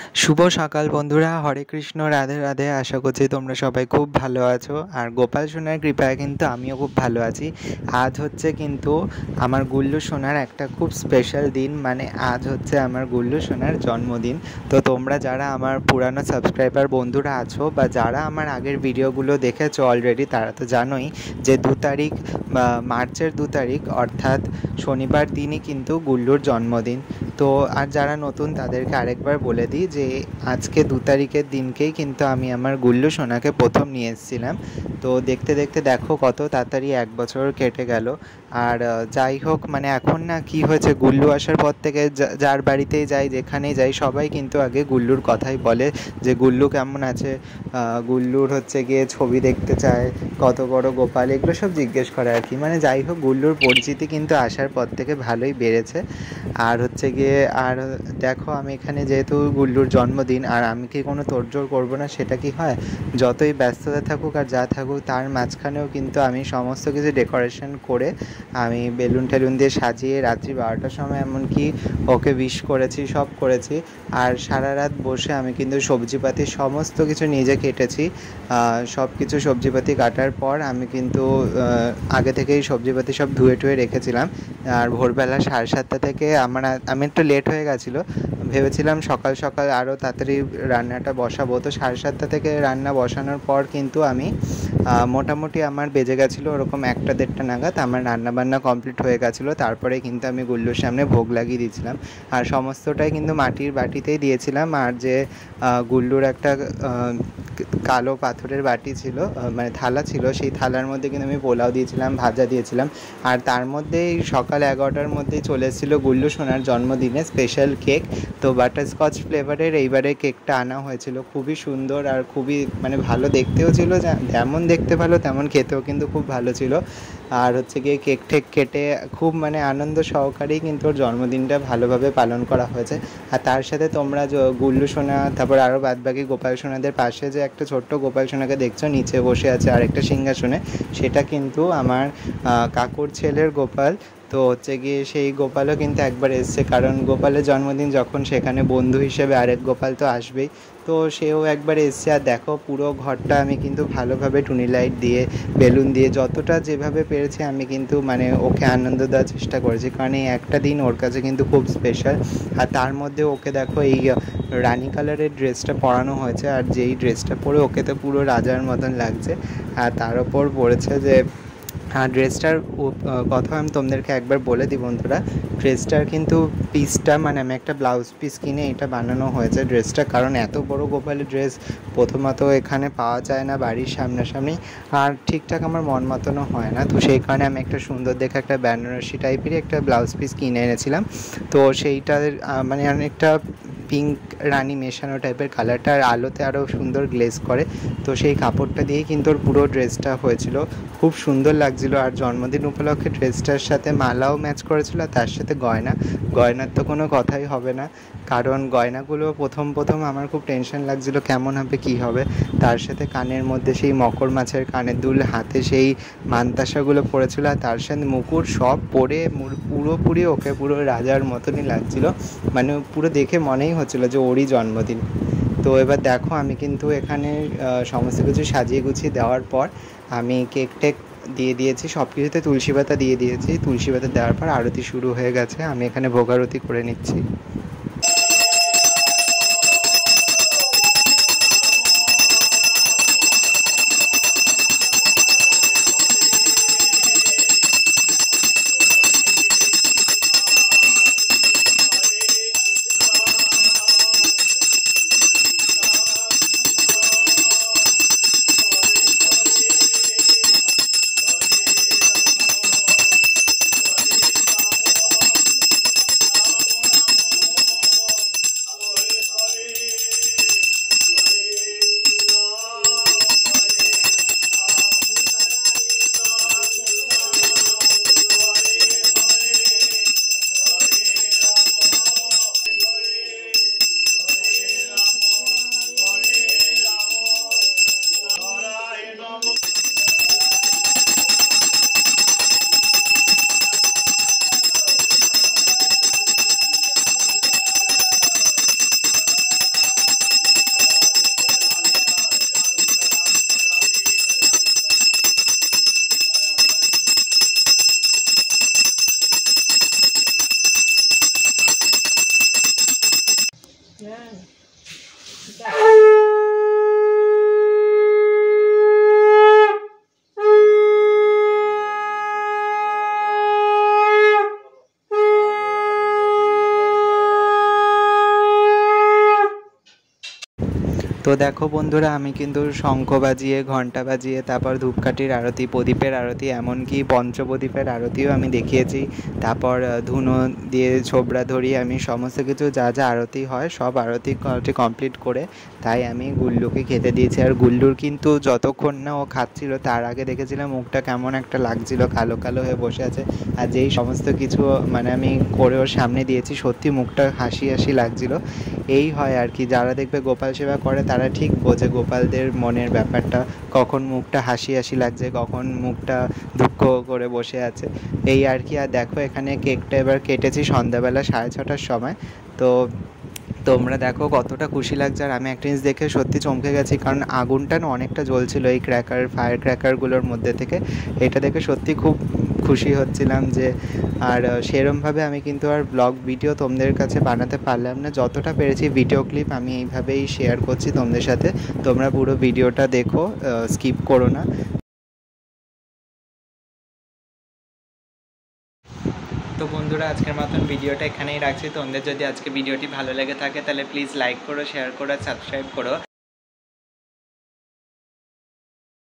শুভ সকাল বন্ধুরা, হরে কৃষ্ণ, রাধে রাধে। আশা করছি তোমরা সবাই খুব ভালো আছো। আর গোপাল সোনার কৃপায় কিন্তু আমিও খুব ভালো আছি। আজ হচ্ছে কিন্তু আমার গুল্লু সোনার একটা খুব স্পেশাল দিন, মানে আজ হচ্ছে আমার গুল্লু সোনার জন্মদিন। তো তোমরা যারা আমার পুরানো সাবস্ক্রাইবার বন্ধুরা আছো বা যারা আমার আগের ভিডিওগুলো দেখেছো অলরেডি, তারা তো জানোই যে 2 তারিখ মার্চের 2 তারিখ অর্থাৎ শনিবার দিনই কিন্তু গুল্লুর জন্মদিন। তো আর যারা নতুন তাদেরকে আরেকবার বলে দিই যে আজকে 2 তারিখের দিনকেই কিন্তু আমি আমার গুল্লু সোনাকে প্রথম নিয়ে এসেছিলাম। তো দেখতে দেখতে দেখো কত তাড়াতাড়ি 1 বছর কেটে গেল। আর যাই হোক, মানে এখন না কি হয়েছে, গুল্লু আসার পর থেকে যার বাড়িতেই যাই, যেখানেই যাই, সবাই কিন্তু আগে গুল্লুর কথাই বলে যে গুল্লু কেমন আছে, গুল্লুর হচ্ছে গিয়ে ছবি দেখতে চায়, কত বড় গোপাল, এগুলো সব জিজ্ঞেস করে আর কি। মানে যাই হোক, গুল্লুর পরিচিতি কিন্তু আসার পর থেকে ভালোই বেড়েছে। আর হচ্ছে গিয়ে আর দেখো, আমি এখানে যেহেতু গুল্লুর জন্মদিন, আর আমি কি কোনো তোড়জোড় করবো না সেটা কি হয়? যতই ব্যস্ততা থাকুক আর যা থাকুক, তার মাঝখানেও কিন্তু আমি সমস্ত কিছু ডেকোরেশন করে আমি বেলুন টেলুন দিয়ে সাজিয়ে রাত্রি 12টার সময় এমনকি ওকে উইশ করেছি, সব করেছি। আর সারা রাত বসে আমি কিন্তু সবজিপাতি সমস্ত কিছু নিজে কেটেছি। সব কিছু সবজিপাতি কাটার পর আমি কিন্তু আগে থেকেই সবজিপাতি সব ধুয়ে টুয়ে রেখেছিলাম। আর ভোরবেলা 7:30 থেকে আমি একটু লেট হয়ে গেছিলো, ভেবেছিলাম সকাল সকাল আরও তাড়াতাড়ি রান্নাটা বসাবো। তো 7:30 থেকে রান্না বসানোর পর কিন্তু আমি মোটামুটি আমার বেজে গেছিলো ওরকম 1টা-1:30 নাগাদ আমার রান্নাবান্না কমপ্লিট হয়ে গেছিলো। তারপরে কিন্তু আমি গুল্লুর সামনে ভোগ লাগিয়ে দিয়েছিলাম। আর সমস্তটাই কিন্তু মাটির বাটিতেই দিয়েছিলাম। আর যে গুল্লুর একটা কালো পাথরের বাটি ছিল, মানে থালা ছিল, সেই থালার মধ্যে কিন্তু আমি পোলাও দিয়েছিলাম, ভাজা দিয়েছিলাম। আর তার মধ্যেই সকাল 11টার মধ্যেই চলে এসেছিলো গুল্লু সোনার জন্মদিনে স্পেশাল কেক। তো বাটারস্কচ ফ্লেভারের এইবারে কেকটা আনা হয়েছিল, খুবই সুন্দর আর খুবই মানে ভালো দেখতেও ছিল, যেমন দেখতে ভালো তেমন খেতেও কিন্তু খুব ভালো ছিল। আর হচ্ছে গিয়ে কেক ঠেক কেটে খুব মানে আনন্দ সহকারেই কিন্তু ওর জন্মদিনটা ভালোভাবে পালন করা হয়েছে। আর তার সাথে তোমরা গুল্লু সোনা, তারপর আরও বাদবাকি গোপাল সোনাদের পাশে যে একটা ছোট্ট গোপাল সোনাকে দেখছো নিচে বসে আছে আরেকটা সিংহাসনে, সেটা কিন্তু আমার কাকুর ছেলের গোপাল। তো হচ্ছে গিয়ে সেই গোপালও কিন্তু একবার এসছে, কারণ গোপালের জন্মদিন যখন, সেখানে বন্ধু হিসেবে আরেক গোপাল তো আসবেই। তো সেও একবার এসছে। আর দেখো পুরো ঘরটা আমি কিন্তু ভালোভাবে টুনি লাইট দিয়ে, বেলুন দিয়ে, যতটা যেভাবে পেরেছি আমি কিন্তু মানে ওকে আনন্দ দেওয়ার চেষ্টা করেছি, কারণ এই একটা দিন ওর কাছে কিন্তু খুব স্পেশাল। আর তার মধ্যে ওকে দেখো এই রানি কালারের ড্রেসটা পরানো হয়েছে, আর যেই ড্রেসটা পরে ওকে তো পুরো রাজার মতন লাগছে। আর তার ওপর পড়েছে যে ড্রেসটার কথা আমি তোমাদেরকে একবার বলে দিই বন্ধুরা। ড্রেসটার কিন্তু পিসটা, মানে আমি একটা ব্লাউজ পিস কিনে এটা বানানো হয়েছে ড্রেসটা, কারণ এত বড় গোপালের ড্রেস প্রথমত এখানে পাওয়া যায় না বাড়ির সামনাসামনি, আর ঠিকঠাক আমার মন মতনও হয় না। তো সেই কারণে আমি একটা সুন্দর দেখে একটা বেনারসি টাইপেরই একটা ব্লাউজ পিস কিনে এনেছিলাম। তো সেইটার মানে অনেকটা পিঙ্ক রানি মেশানো টাইপের কালারটা, আর আলোতে আরও সুন্দর গ্লেজ করে। তো সেই কাপড়টা দিয়েই কিন্তু ওর পুরো ড্রেসটা হয়েছিল, খুব সুন্দর লাগছিলো। আর জন্মদিন উপলক্ষে ড্রেসটার সাথে মালাও ম্যাচ করেছিল, আর তার সাথে গয়নার তো কোনো কথাই হবে না, কারণ গয়নাগুলো প্রথম আমার খুব টেনশন লাগছিলো কেমন হবে কী হবে। তার সাথে কানের মধ্যে সেই মকর মাছের কানের দুল, হাতে সেই মানতাসাগুলো পড়েছিল, আর তার সাথে মুকুট সব পরে পুরোপুরি ওকে পুরো রাজার মতনই লাগছিলো, মানে পুরো দেখে মনেই হচ্ছিলো যে ওরই জন্মদিন। তো এবার দেখো আমি কিন্তু এখানে সমস্ত কিছু সাজিয়ে গুছিয়ে দেওয়ার পর আমি কেক টেক দিয়ে দিয়েছি, সব কিছুতে তুলসী পাতা দিয়ে দিয়েছি। তুলসী পাতা দেওয়ার পর আরতি শুরু হয়ে গেছে, আমি এখানে ভোগারতি করে নিচ্ছি। তো দেখো বন্ধুরা, আমি কিন্তু শঙ্খ বাজিয়ে, ঘণ্টা বাজিয়ে, তারপর ধূপকাঠির আরতি, প্রদীপের আরতি, এমনকি পঞ্চপ্রদীপের আরতিও আমি দেখিয়েছি। তারপর ধুনো দিয়ে ছোবড়া ধরিয়ে আমি সমস্ত কিছু যা যা আরতি হয় সব আরতি কমপ্লিট করে তাই আমি গুল্লুকে খেতে দিয়েছি। আর গুল্লুর কিন্তু যতক্ষণ না ও খাচ্ছিল তার আগে দেখেছিলাম মুখটা কেমন একটা লাগছিল, কালো কালো হয়ে বসে আছে। আর যেই সমস্ত কিছু মানে আমি করে ওর সামনে দিয়েছি, সত্যি মুখটা হাসি হাসি লাগছিল। এই হয় আর কি, যারা দেখবে গোপাল সেবা করে তারা ঠিক বোঝে গোপালদের মনের ব্যাপারটা, কখন মুখটা হাসি হাসি লাগছে, কখন মুখটা দুঃখ করে বসে আছে, এই আর কি। আর দেখো এখানে কেকটা এবার কেটেছি সন্ধ্যাবেলা 6:30টার সময়। তো তোমরা দেখো কতটা খুশি লাগছে। আর আমি একটা জিনিস দেখে সত্যি চমকে গেছি, কারণ আগুনটা না অনেকটা জ্বলছিল এই ফায়ার ক্র্যাকারগুলোর মধ্যে থেকে। এটা দেখে সত্যি খুব খুশি হচ্ছিলাম যে, আর সেরমভাবে আমি কিন্তু আর ব্লগ ভিডিও তোমাদের কাছে বানাতে পারলাম না, যতটা পেরেছি ভিডিও ক্লিপ আমি এইভাবেই শেয়ার করছি তোমাদের সাথে। তোমরা পুরো ভিডিওটা দেখো, স্কিপ করো না। তো বন্ধুরা, আজকের মতন ভিডিওটা এখানেই রাখছি। তোমাদের যদি আজকে ভিডিওটি ভালো লেগে থাকে তাহলে প্লিজ লাইক করো, শেয়ার করো, সাবস্ক্রাইব করো।